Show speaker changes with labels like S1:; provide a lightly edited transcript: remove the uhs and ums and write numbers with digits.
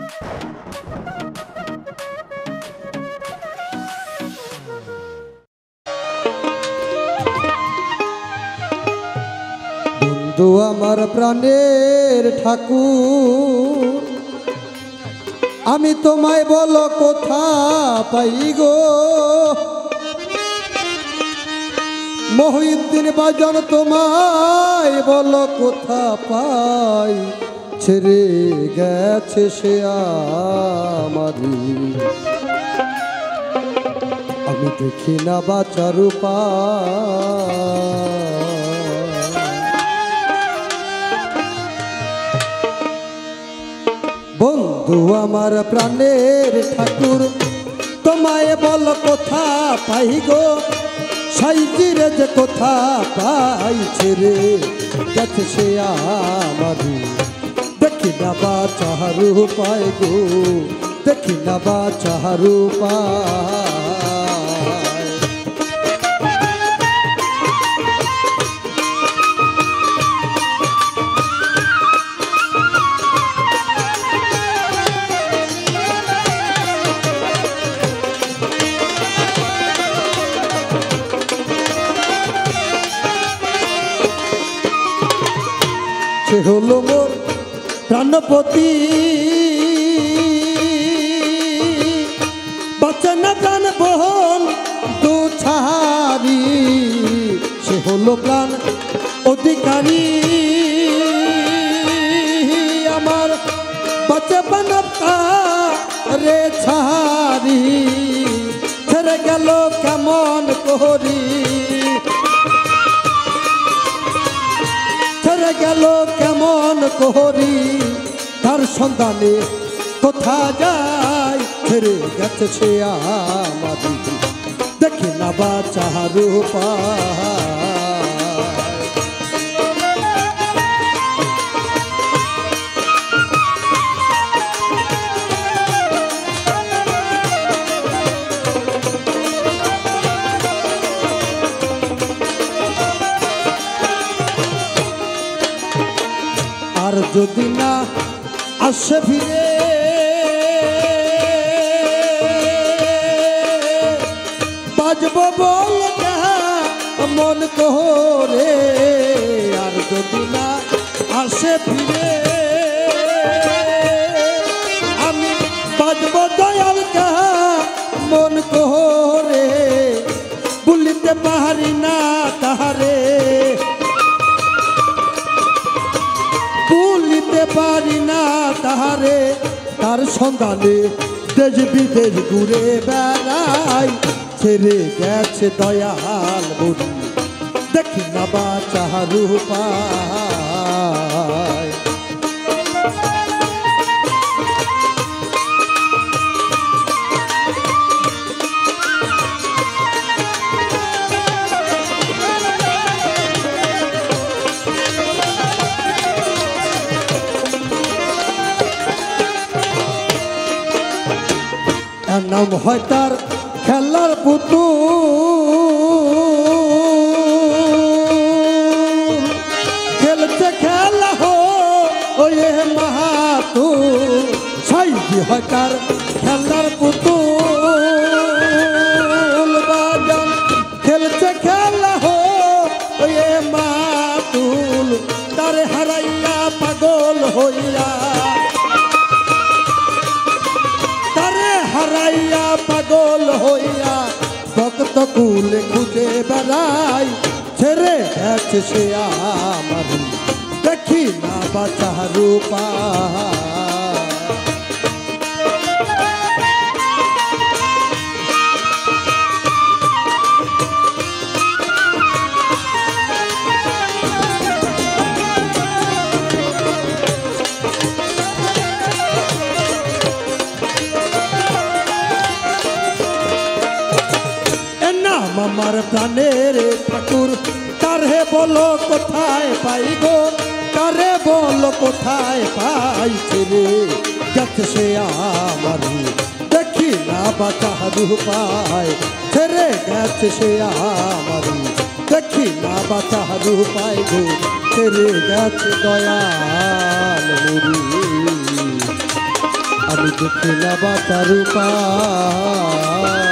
S1: বন্ধু আমার প্রাণের ঠাকুর, আমি তোমায় বলো কোথা পাই গো। মহিউদ্দিন বাজান তোমায় বলো কোথা পাই, ছেড়ে গেছে সে আমারি। আমি দেখি না বাঁচার উপায়। বন্ধু আমার প্রাণের ঠাকুর, তোমায় বল কোথা পাই গো। সাইজিরে যে কোথা পাই, ছেড়ে গেছে সে আমারি। দেখি না বাঁচার উপায় গো, দেখি না বাঁচার উপায়। সে হলো মোর প্রাণপতি, বাঁচে না প্রাণ বহন দু ছাড়ি। সে হলো প্রাণ অধিকারী, আমার বাঁচে বানাবতা রে ছাড়ি। ছেড়ে গেল কেমন করি, ছেড়ে গেল কেমন করি। তার সন্ধানে কোথা যায়, ছেড়ে গেছে সে আমারি। দেখি না বাঁচার উপায়। আর যদি না আসে ফিরে, বাজব বল মন করে। আর যদি না আসে ফিরে, আমি বাজব দয়াল মন করে। বলিতে পারি না তাহারে, ভুলিতে পারি না তাহারে। তার সন্ধানে দেশ বিদেশ ঘুরে বেড়াই, ছেড়ে গেছে দয়াল বুড়ি। দেখি না বাঁচার উপায়। নাম হয় তার খেলার পুতুল, খেলছে খেলা ওয়ে মাহাতুল। সাইজি হয় তার খেলার পুতুল, বাজান খেলছে খেলা ওয়ে মাহাতুল। তারে হারাইয়া পাগল হইয়া, হারাইয়া পাগল হইয়া ভক্ত কুলে খুঁজে বেড়াই। ছেড়ে গেছে সে আমারি। দেখি না বাঁচার উপায়। আমার প্রাণের ঠাকুর, তারে বলো কোথায় পাই গো। তারে বলো কোথায় পাই, ছেড়ে গেছে সে আমারি। দেখি না বাঁচার উপায়, ছেড়ে গেছে সে আমারি। দেখি না বাঁচার উপায় গো, ছেড়ে গেছে দয়াল মুরি। আমি দেখি না বাঁচার উপায়।